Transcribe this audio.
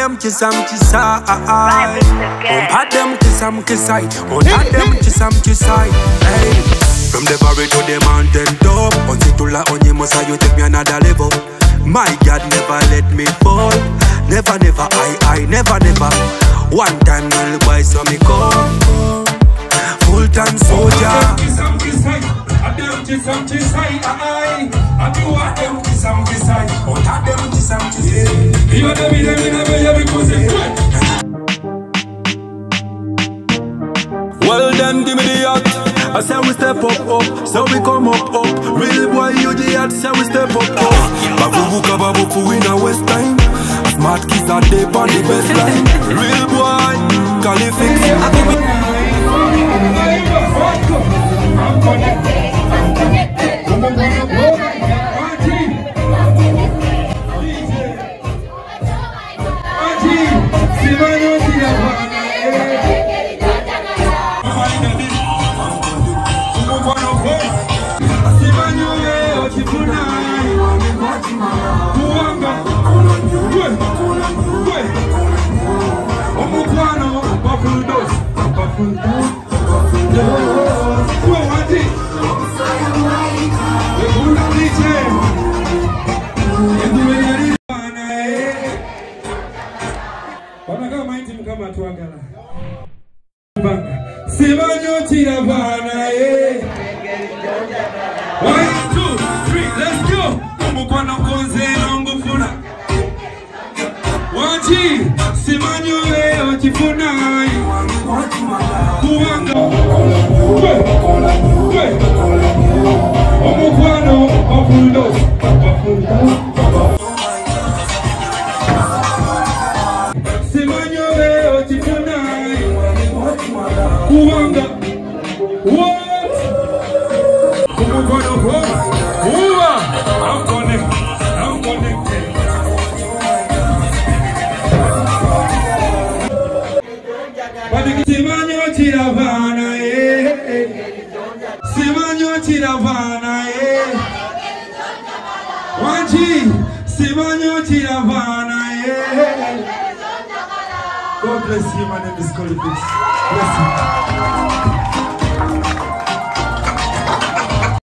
them chisam chisai. Had them kisam kisai. Had them chisam chisai. Hey. From the valley to the mountain top, on Situla on Yemosa, you take me another level. My God never let me fall. Never, never, I never, never. One time, little boy saw me come. Full-time soldier. Well then, give me the yacht. I say we step up, so we come up. Real boy, you the yacht, say we step up. Babu kababu fu in a West time. Smart kids are deep on the best line. Real boy, Colifixe. I'm connected. One, two, three, let's go. God bless you, my name is Colifixe. Bless you.